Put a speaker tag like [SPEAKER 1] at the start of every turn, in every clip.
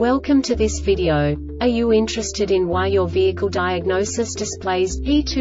[SPEAKER 1] Welcome to this video. Are you interested in why your vehicle diagnosis displays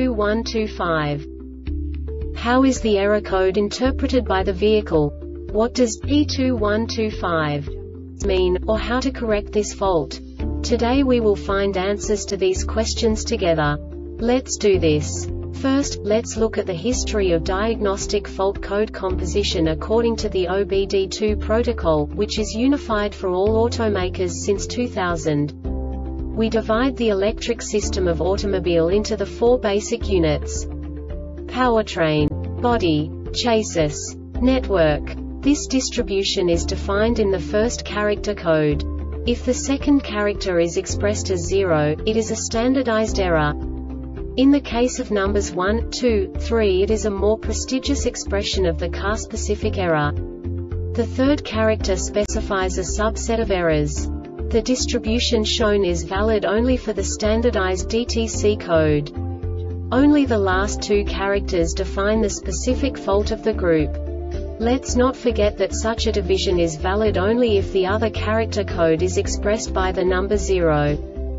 [SPEAKER 1] P2125? How is the error code interpreted by the vehicle? What does P2125 mean, or how to correct this fault? Today we will find answers to these questions together. Let's do this. First, let's look at the history of diagnostic fault code composition according to the OBD2 protocol, which is unified for all automakers since 2000. We divide the electric system of automobile into the four basic units: powertrain, body, chassis, network. This distribution is defined in the first character code. If the second character is expressed as 0, it is a standardized error. In the case of numbers 1, 2, 3, it is a more prestigious expression of the car-specific error. The third character specifies a subset of errors. The distribution shown is valid only for the standardized DTC code. Only the last two characters define the specific fault of the group. Let's not forget that such a division is valid only if the other character code is expressed by the number 0.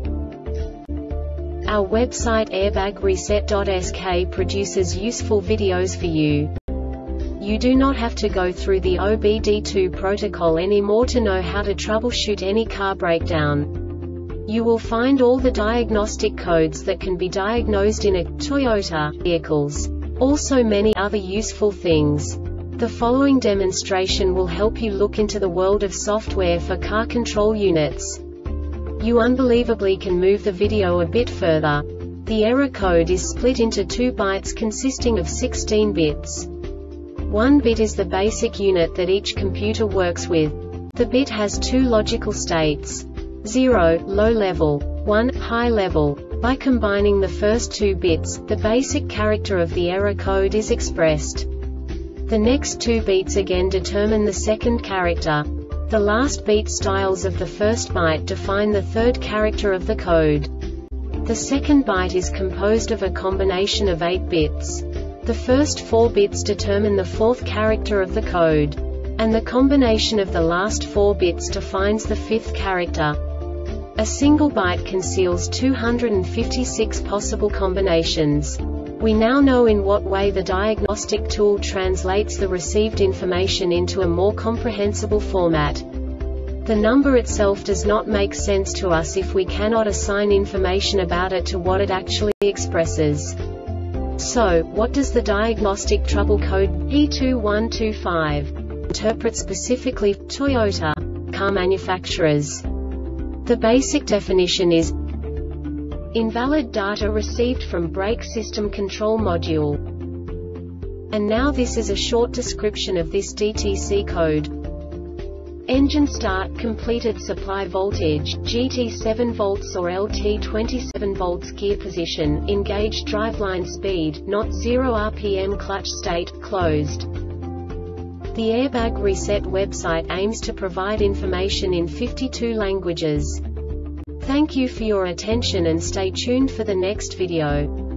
[SPEAKER 1] Our website airbagreset.sk produces useful videos for you. You do not have to go through the OBD2 protocol anymore to know how to troubleshoot any car breakdown. You will find all the diagnostic codes that can be diagnosed in a Toyota vehicles. Also many other useful things. The following demonstration will help you look into the world of software for car control units. You unbelievably can move the video a bit further. The error code is split into 2 bytes consisting of 16 bits. 1 bit is the basic unit that each computer works with. The bit has 2 logical states: 0, low level, 1, high level. By combining the first 2 bits, the basic character of the error code is expressed. The next 2 beats again determine the second character. The last beat styles of the first byte define the third character of the code. The second byte is composed of a combination of 8 bits. The first 4 bits determine the fourth character of the code. And the combination of the last 4 bits defines the fifth character. A single byte conceals 256 possible combinations. We now know in what way the diagnostic tool translates the received information into a more comprehensible format. The number itself does not make sense to us if we cannot assign information about it to what it actually expresses. So, what does the diagnostic trouble code P2125 interpret specifically for Toyota car manufacturers? The basic definition is invalid data received from brake system control module. And now this is a short description of this DTC code. Engine start, completed supply voltage, GT7 volts or LT 27 volts, gear position, engaged driveline speed, not 0 RPM, clutch state, closed. The Airbag Reset website aims to provide information in 52 languages. Thank you for your attention and stay tuned for the next video.